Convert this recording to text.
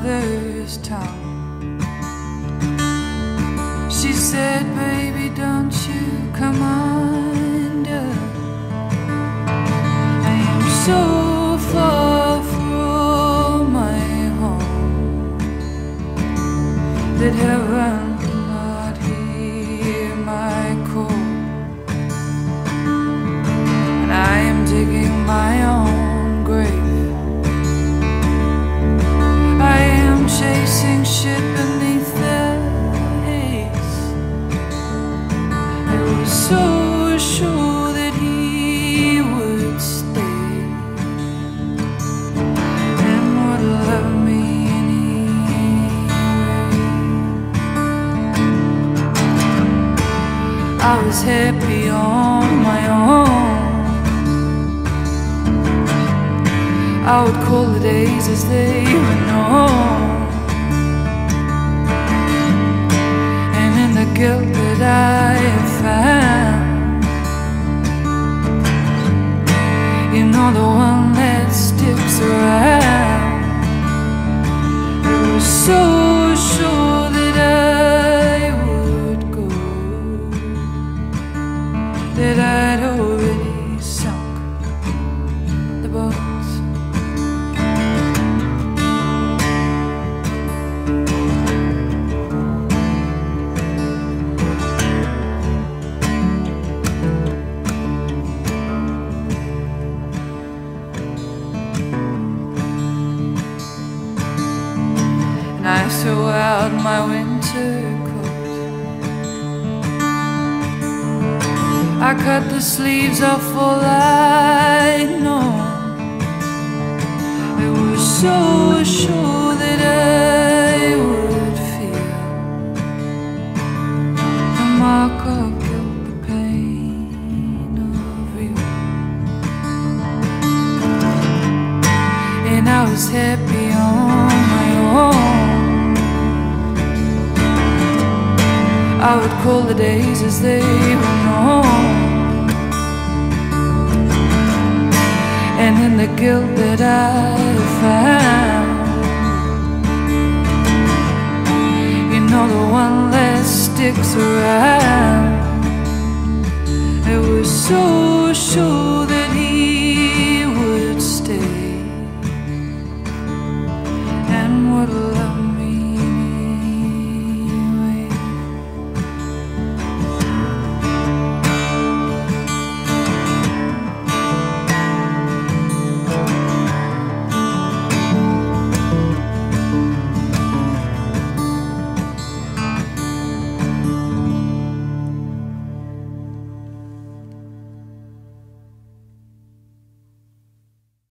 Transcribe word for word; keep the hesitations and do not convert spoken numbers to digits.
mother's town. She said, baby, don't you come under. I am so far from my home that heaven cannot hear my call. And I am digging my own grave. I am chasing shit beneath the haze. I was so sure that he would stay and would love me anyway. I was happy on my own. I would call the days as they were known, and in the guilt that I have found, you know, the one that sticks around. I was so sure that I would go, that I'd already sunk the boat. I threw out my winter coat. I cut the sleeves off all I'd known. I was so sure that I would feel the mark of guilt, the pain of you. And I was happy on my own. I would call the days as they were known, and in the guilt that I found, you know, the one that sticks around. I was so sure